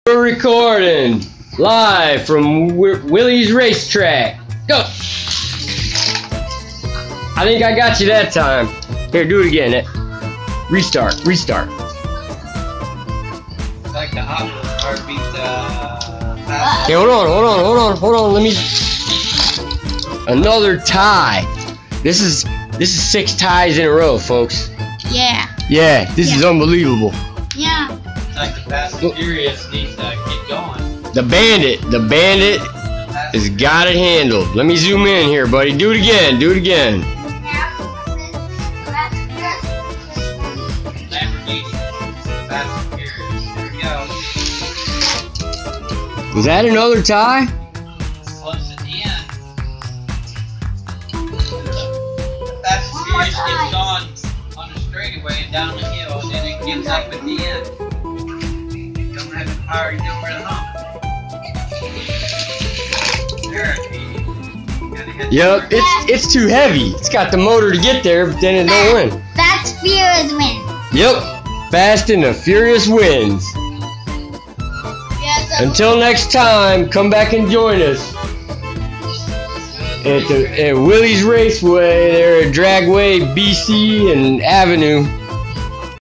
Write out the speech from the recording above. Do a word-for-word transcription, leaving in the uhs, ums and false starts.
We're recording live from w Willie's Racetrack. Go! I think I got you that time. Here, do it again. Restart, restart. Like the Hot Wheels car beat the... Okay, hold on, hold on, hold on, hold on. Let me... Another tie. This is this is six ties in a row, folks. Yeah. Yeah, this yeah. is unbelievable. Yeah. It's like the Fast and Furious needs to get going. The bandit, the bandit has got it handled. Let me zoom in here, buddy. Do it again, do it again. Lamborghini, Fast and Furious. Here we go. Was that another tie? Close at the end. Fast and Furious gets on on the straightaway and down the hill, and then it gives up at the end. It don't have the power to get over the hump. There it is. Gotta hit Yep, the it's it's too heavy. It's got the motor to get there, but then it don't win. That's Furious win. Yep, Fast and the Furious wins. Yeah, so Until next time, come back and join us at the at Willie's Raceway. There at Dragway, B C, and Avenue.